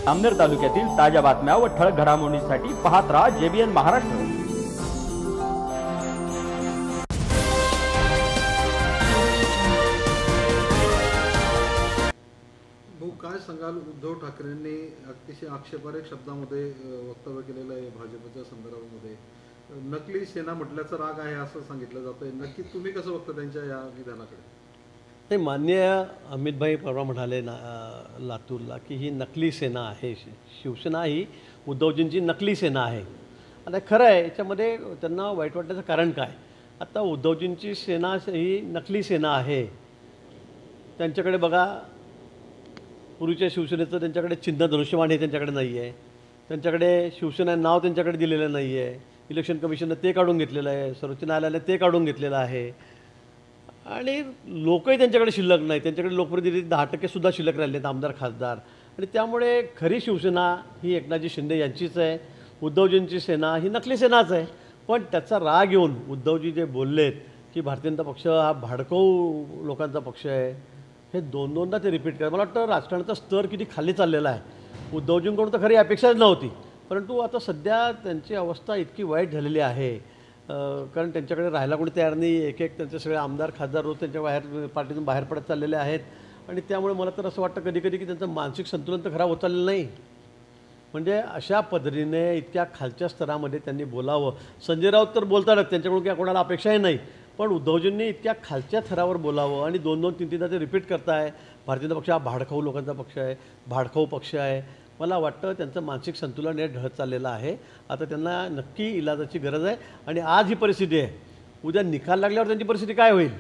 अमनेर तालुक्यातील ताज्या बातम्या व ठळक घडामोडींसाठी पाहत राहा JBN महाराष्ट्र। भाऊ, काय सांगाल? उद्धव ठाकरेंनी अतिशय आक्षेपार्ह शब्दामध्ये वक्तव्य केलेलं आहे भाजपच्या संदर्भामध्ये। नकली सेना म्हटल्याचा राग आहे असं सांगितलं जातंय। नक्की तुम्ही कसं बघता त्यांच्या या विधानाकडे? ते माननीय अमितभाई परवा म्हणाले लातूरला की ही नकली सेना आहे, शिवसेना ही उद्धवजींची नकली सेना आहे। आता खरं आहे, याच्यामध्ये त्यांना वाईट वाटण्याचं कारण काय? आता उद्धवजींची सेना ही नकली सेना आहे। त्यांच्याकडे बघा, पूर्वीच्या शिवसेनेचं त्यांच्याकडे चिन्ह धनुष्यबाण हे त्यांच्याकडे नाही आहे, त्यांच्याकडे शिवसेना नाव त्यांच्याकडे दिलेलं नाही आहे, इलेक्शन कमिशननं ते काढून घेतलेलं आहे, सर्वोच्च न्यायालयाने ते काढून घेतलेलं आहे, आणि लोकही त्यांच्याकडे शिल्लक नाही, त्यांच्याकडे लोकप्रतिनिधी 10% सुद्धा शिल्लक राहिले आहेत, आमदार खासदार। आणि त्यामुळे खरी शिवसेना ही एकनाथजी शिंदे यांचीच आहे, उद्धवजींची सेना ही नकली सेनाच आहे। पण त्याचा राग येऊन उद्धवजी जे बोललेत की भारतीय जनता पक्ष हा भाडकऊ लोकांचा पक्ष आहे, हे दोनदा ते रिपीट करा। मला वाटतं राजकारणाचा स्तर किती खाली चाललेला आहे। उद्धवजींकडून तर खरी अपेक्षाच नव्हती, परंतु आता सध्या त्यांची अवस्था इतकी वाईट झालेली आहे, कारण त्यांच्याकडे राहायला कोणी तयार नाही। एक त्यांचे सगळे आमदार खासदार रोज त्यांच्या बाहेर पार्टीतून बाहेर पडत चाललेले आहेत, आणि त्यामुळे मला तर असं वाटतं कधी की त्यांचं मानसिक संतुलन तर खराब होत चाललेलं नाही। म्हणजे अशा पद्धतीने इतक्या खालच्या स्तरामध्ये त्यांनी बोलावं। संजय राऊत तर बोलतातच, त्यांच्याकडून काय कोणाला अपेक्षाही नाही, पण उद्धवजींनी इतक्या खालच्या थरावर बोलावं आणि 2-2, 3-3दा ते रिपीट करताय, भारतीय जनता पक्ष हा भाडखाऊ लोकांचा पक्ष आहे, भाडखाऊ पक्ष आहे। मला वाटतं त्यांचं मानसिक संतुलन हे ढळत चाललेलं आहे। आता त्यांना नक्की इलाजाची गरज आहे, आणि आज ही परिस्थिती आहे, उद्या निकाल लागल्यावर त्यांची परिस्थिती काय होईल?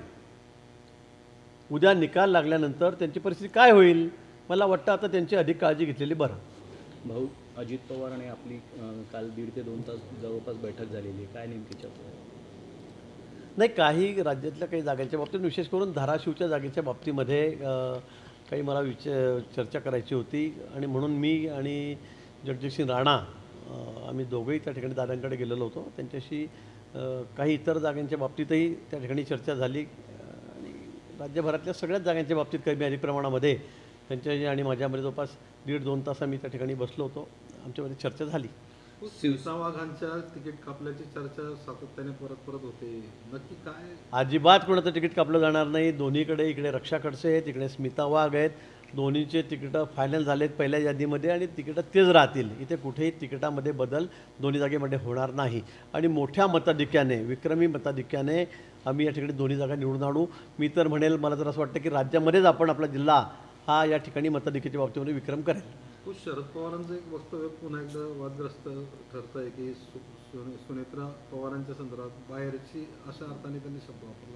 उद्या निकाल लागल्यानंतर त्यांची परिस्थिती काय होईल? मला वाटतं आता त्यांची अधिक काळजी घेतलेली बरं। भाऊ, अजित पवार आणि आपली काल 1.5 ते 2 तास जवळपास बैठक झालेली, काय नेमकी चर्चा? नाही, काही राज्यातल्या काही जागांच्या बाबतीत, विशेष करून धाराशिवच्या जागेच्या बाबतीमध्ये काही मला चर्चा करायची होती, आणि म्हणून मी आणि जगजितसिंग राणा आम्ही दोघंही त्या ठिकाणी दादांकडे गेलेलो होतो। त्यांच्याशी काही इतर जागांच्या बाबतीतही त्या ठिकाणी चर्चा झाली, आणि राज्यभरातल्या सगळ्याच जागांच्या बाबतीत कमी अधिक प्रमाणामध्ये त्यांच्याशी आणि माझ्यामध्ये जवळपास 1.5-2 तास आम्ही त्या ठिकाणी बसलो होतो, आमच्यामध्ये चर्चा झाली। शिवसेना तिकीट कापल्याची चर्चा सातत्याने परत होते, नक्की काय? अजिबात कोणाचं तिकीट कापलं जाणार नाही। दोन्हीकडे, इकडे रक्षा खडसे आहेत, इकडे स्मिता वाघ आहेत, दोन्हीचे तिकीटं फायनल झालेत पहिल्या यादीमध्ये, आणि तिकीटं तेच राहतील। इथे कुठेही तिकिटामध्ये बदल दोन्ही जागेमध्ये होणार नाही, आणि मोठ्या मताधिक्याने, विक्रमी मताधिक्याने आम्ही या ठिकाणी दोन्ही जागा निवडून आणू। मी तर म्हणेल, मला तर असं वाटतं की राज्यामध्येच आपण आपला जिल्हा हा या ठिकाणी मताधिक्याच्या बाबतीमध्ये विक्रम करेल। शरद पवारांचं एक वक्तव्य पुन्हा एकदा वादग्रस्त ठरत आहे की सुनेत्रा पवारांच्या संदर्भात बाहेरची, अशा अर्थाने त्यांनी शब्द वापरला।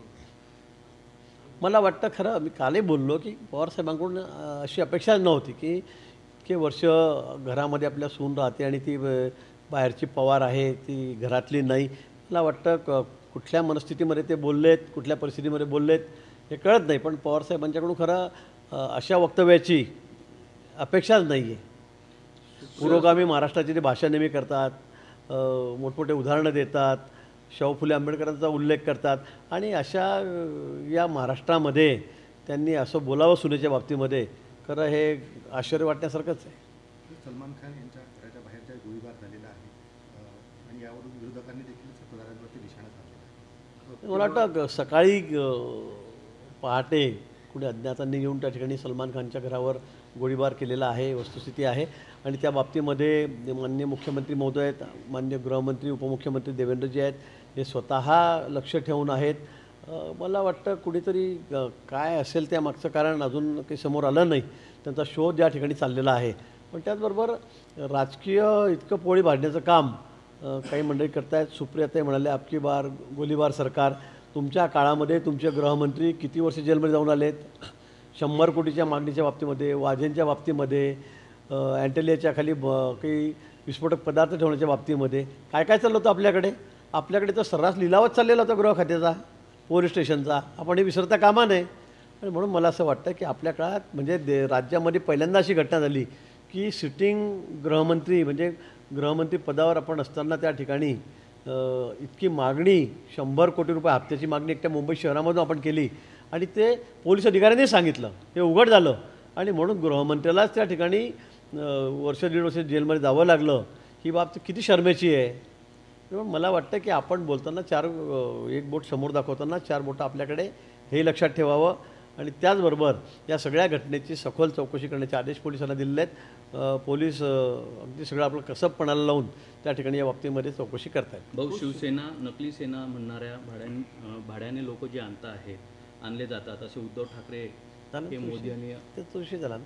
मला वाटतं, खरं मी कालही बोललो की पवारसाहेबांकडून अशी अपेक्षा नव्हती की वर्ष घरामध्ये आपल्या सून राहते आणि ती बाहेरची पवार आहे, ती घरातली नाही। मला वाटतं कुठल्या मनस्थितीमध्ये ते बोललेत, कुठल्या परिस्थितीमध्ये बोललेत हे कळत नाही, पण पवारसाहेबांच्याकडून खरं अशा वक्तव्याची अपेक्षाच नाही आहे। पुरोगामी महाराष्ट्राची ते भाषा नेहमी करतात, मोठमोठे उदाहरणं देतात, शाहू फुले आंबेडकरांचा उल्लेख करतात, आणि अशा या महाराष्ट्रामध्ये त्यांनी असं बोलावं सुनेच्या बाबतीमध्ये, खरं हे आश्चर्य वाटण्यासारखंच आहे। सलमान खान यांच्या घराच्या बाहेर ज्या गोळीबार झालेला आहे, आणि यावरून विरोधकांनी देखील सत्ताधाऱ्यांवरती निशाणा साधलेला आहे। मला वाटतं सकाळी पहाटे कुणी अज्ञातांनी येऊन त्या ठिकाणी सलमान खानच्या घरावर गोळीबार केलेला आहे, वस्तुस्थिती आहे, आणि त्या बाबतीमध्ये माननीय मुख्यमंत्री महोदय आहेत, माननीय गृहमंत्री उपमुख्यमंत्री देवेंद्रजी आहेत, हे स्वतः लक्ष ठेवून आहेत। मला वाटतं कुणीतरी काय असेल त्यामागचं कारण अजून काही समोर आलं नाही, त्यांचा शोध या ठिकाणी चाललेला आहे। पण त्याचबरोबर राजकीय इतकं पोळी भाजण्याचं काम काही मंडळी करतायत। सुप्रियाताई म्हणाले, आपकी बार गोलीबार सरकार। तुमच्या काळामध्ये तुमचे गृहमंत्री किती वर्ष जेलमध्ये जाऊन आलेत? 100 कोटीच्या मागणीच्या बाबतीमध्ये, वाजेंच्या बाबतीमध्ये, अँटेलियाच्या खाली काही विस्फोटक पदार्थ ठेवण्याच्या बाबतीमध्ये काय चाललं होतं आपल्याकडे? आपल्याकडे तर सर्रास लिलावच चाललेला होता गृह खात्याचा, पोलीस स्टेशनचा। आपण हे विसरता कामा नये। आणि म्हणून मला असं वाटतं की आपल्या काळात म्हणजे राज्यामध्ये पहिल्यांदा अशी घटना झाली की सिटिंग गृहमंत्री, म्हणजे गृहमंत्री पदावर आपण असताना त्या ठिकाणी इतकी मागणी, 100 कोटी रुपये हप्त्याची मागणी एकट्या मुंबई शहरामधून आपण केली, आणि ते पोलीस अधिकाऱ्यांनी सांगितलं, ते उघड झालं, आणि म्हणून गृहमंत्र्यालाच त्या ठिकाणी वर्ष दीड वर्ष जेलमध्ये जावं लागलं ही बाब किती शरमेची आहे. म्हणून मला वाटतं की आपण बोलताना एक बोट समोर दाखवताना 4 बोटं आपल्याकडे हे लक्षात ठेवावं. आणि त्याचबरोबर या सगळ्या घटनेची सखोल चौकशी करण्याचे आदेश पोलिसांना दिलेले आहेत. पोलीस अगदी सगळं आपलं कसबपणाला लावून त्या ठिकाणी या बाबतीमध्ये चौकशी करतायत. भाऊ, शिवसेना नकली सेना म्हणणाऱ्या भाड्याने लोक जे आणले जातात असे उद्धव ठाकरे हे मोदी आणि त्याचा विषय झाला ना.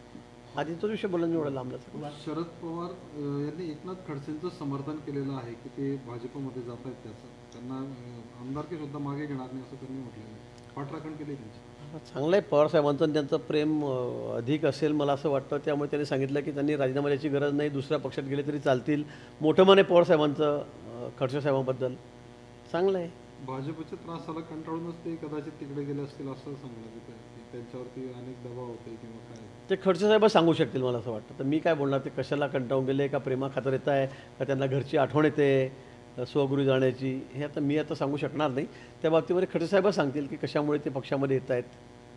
आधी तोच विषय बोलून एवढा लांबला. शरद पवार यांनी एकनाथ खडसेंचं समर्थन केलेलं आहे की ते भाजपमध्ये जात आहेत. त्यांना आमदारकी सुद्धा मागे घेणार नाही असं त्यांनी म्हटलेलं आहे. पाठराखण केली त्यांची. चांगलं आहे. पवारसाहेबांचं आणि त्यांचं प्रेम अधिक असेल मला असं वाटतं. त्यामुळे त्यांनी सांगितलं की त्यांनी राजीनामा द्यायची गरज नाही, दुसऱ्या पक्षात गेले तरी चालतील. मोठं मन आहे पवारसाहेबांचं खडसे साहेबांबद्दल. चांगलं आहे. भाजपच्या त्रासाला कंटाळूनच ते कदाचित तिकडे गेले असतील असं सांगलं की त्यांच्यावरती अनेक दबाव होते किंवा काय. ते खडसे साहेब सांगू शकतील मला असं वाटतं. तर मी काय बोलणार, ते कशाला कंटाळून गेले, का प्रेमा खातर येत आहे, का त्यांना घरची आठवण येते स्वगुरू जाण्याची, हे आता मी सांगू शकणार नाही. त्या बाबतीमध्ये खडसे साहेब सांगतील की कशामुळे ते पक्षामध्ये येत आहेत,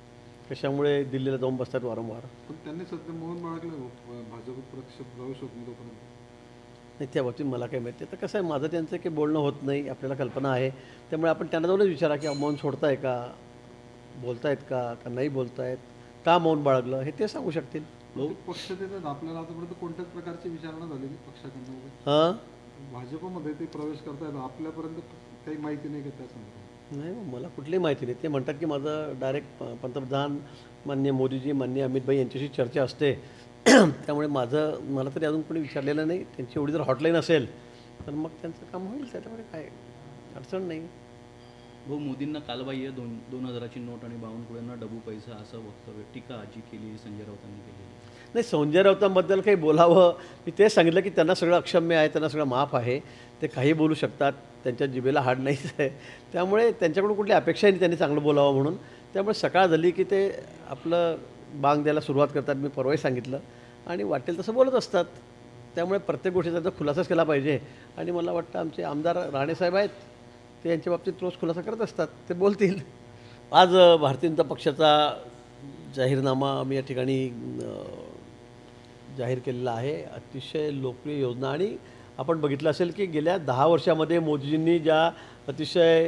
कशामुळे दिल्लीला जाऊन बसतात वारंवार. पण त्यांनी सध्या मौन बाळगलं भाजप पक्ष प्रवेश होत नाही तोपर्यंत. नाही, त्या बाबतीत मला काय माहिती. तर कसं आहे, माझं त्यांचं काही बोलणं होत नाही, आपल्याला कल्पना आहे. त्यामुळे आपण त्यांना जाऊनच विचारा की मौन सोडताय का, बोलतायत का नाही बोलतायत, का मौन बाळगलं, हे ते सांगू शकतील. पक्ष देतात आपल्याला आतापर्यंत कोणत्याच प्रकारची विचारणा झालेली पक्षाकडनं. हां, भाजपमध्ये ते प्रवेश करतायत आपल्यापर्यंत काही माहिती नाही का त्या संदर्भात? नाही, मला कुठलीही माहिती नाही. ते म्हणतात की माझं डायरेक्ट पंतप्रधान माननीय मोदीजी, माननीय अमित भाई यांच्याशी चर्चा असते. त्यामुळे मला तरी अजून कोणी विचारलेलं नाही. त्यांची एवढी जर हॉटलाईन असेल तर मग त्यांचं काम होईल, त्याच्यामध्ये काय अडचण नाही. भाऊ, मोदींना कालबाह्य 2000ची नोट आणि बावनकुळ्यांना डबू पैसा असं वक्तव्य टीका जी केली संजय राऊतांनी केली. नाही, संजय राऊतांबद्दल काही बोलावं, मी तेच सांगितलं की त्यांना सगळं अक्षम्य आहे, त्यांना सगळं माफ आहे, ते काही बोलू शकतात, त्यांच्या जिभेला हाड नाहीच आहे. त्यामुळे त्यांच्याकडून कुठली अपेक्षाही नाही त्यांनी चांगलं बोलावं म्हणून. त्यामुळे सकाळ झाली की ते आपलं बांग द्यायला सुरुवात करतात. मी परवाही सांगितलं, आणि वाटेल तसं बोलत असतात. त्यामुळे प्रत्येक गोष्टीचा त्यांचा खुलासाच केला पाहिजे. आणि मला वाटतं आमचे आमदार राणेसाहेब आहेत, ते यांच्या बाबतीत रोज खुलासा करत असतात, ते बोलतील. आज भारतीय जनता पक्षाचा जाहीरनामा आम्ही या ठिकाणी जाहीर केलेला आहे. अतिशय लोकप्रिय योजना, आणि आपण बघितलं असेल की गेल्या 10 वर्षामध्ये मोदीजींनी ज्या अतिशय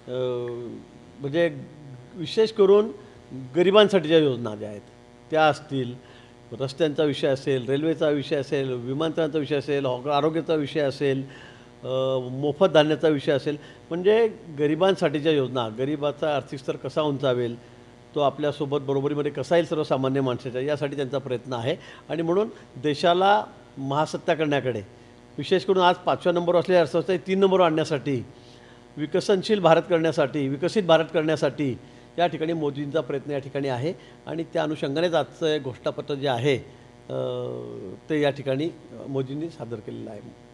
म्हणजे विशेष करून गरिबांसाठीच्या योजना ज्या आहेत त्या असतील, रस्त्यांचा विषय असेल, रेल्वेचा विषय असेल, विमानतळाचा विषय असेल, आरोग्याचा विषय असेल, मोफत धान्याचा विषय असेल, म्हणजे गरिबांसाठीच्या योजना, गरिबाचा आर्थिक स्तर कसा उंचावेल, तो आपल्यासोबत बरोबरीमध्ये कसा येईल सर्वसामान्य माणसाच्या, यासाठी त्यांचा प्रयत्न आहे. आणि म्हणून देशाला महासत्ता करण्याकडे, विशेष करून आज 5व्या नंबरवर असलेल्या अर्थव्यवस्था 3 नंबरवर आणण्यासाठी, विकसनशील भारत करण्यासाठी, विकसित भारत करण्यासाठी या ठिकाणी मोदींचा प्रयत्न या ठिकाणी आहे. आणि त्या अनुषंगानेच आजचं घोषणापत्र जे आहे ते या ठिकाणी मोदींनी सादर केलेलं आहे.